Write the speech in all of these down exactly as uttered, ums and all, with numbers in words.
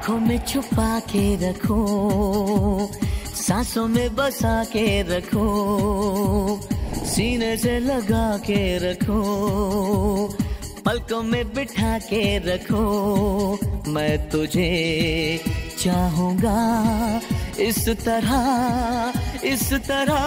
आंखों में छुपा के रखो, सांसों में बसा के रखो, सीने से लगा के रखो, पलकों में बिठा के रखो। मैं तुझे चाहूंगा इस तरह, इस तरह।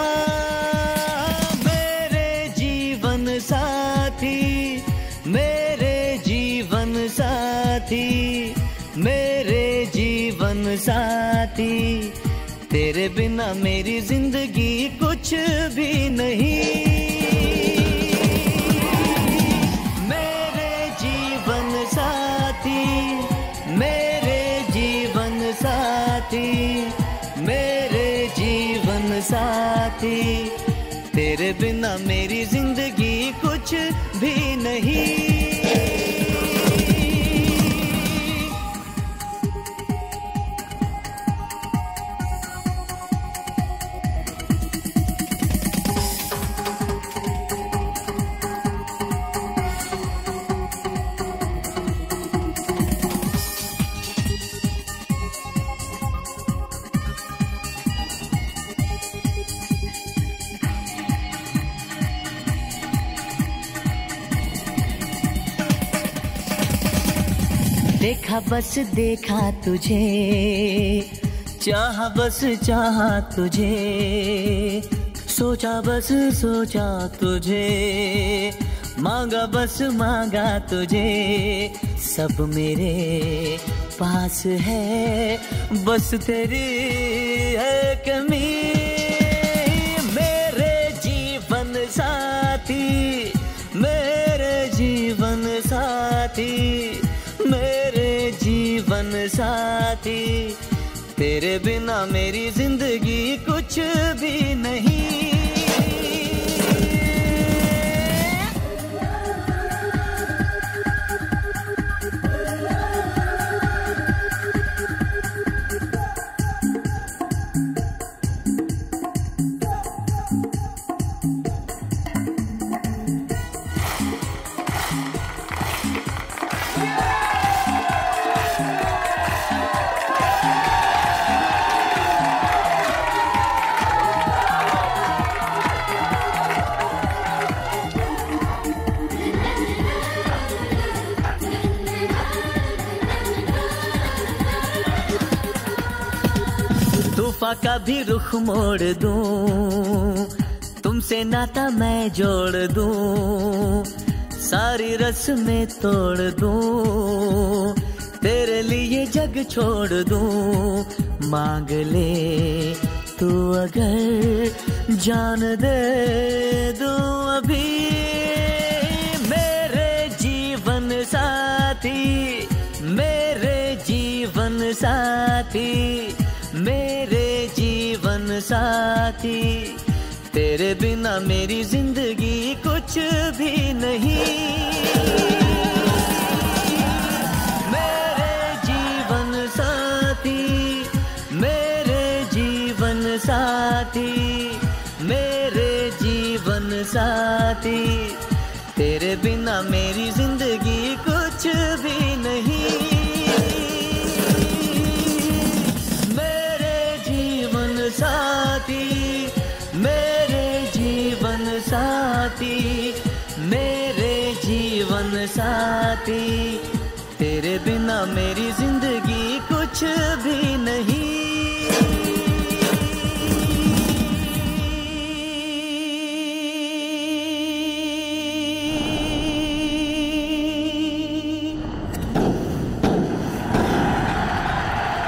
मेरे जीवन साथी, मेरे जीवन साथी, मेरे जीवन साथी, तेरे बिना मेरी जिंदगी कुछ भी नहीं। मेरे जीवन साथी, मेरे जीवन साथी, मेरे जीवन साथी, तेरे बिना मेरी जिंदगी कुछ भी नहीं। देखा बस देखा तुझे, चाहा बस चाहा तुझे, सोचा बस सोचा तुझे, मांगा बस मांगा तुझे। सब मेरे पास है, बस तेरी है कमी। मेरे जीवन साथी, मेरे जीवन साथी, मेरे जीवन साथी, तेरे बिना मेरी जिंदगी कुछ भी नहीं। तूफा का भी रुख मोड़ दूं, तुमसे नाता मैं जोड़ दूं, सारी रस्में तोड़ दूं, तेरे लिए जग छोड़ दूं। मांग ले तू अगर जान दे दूं अभी। मेरे जीवन साथी, मेरे जीवन साथी, मेरे जीवन साथी, तेरे बिना मेरी जिंदगी कुछ भी नहीं। मेरे जीवन साथी, मेरे जीवन साथी, मेरे जीवन साथी, तेरे बिना मेरी जिंदगी कुछ भी नहीं। साथी, मेरे जीवन साथी, मेरे जीवन साथी।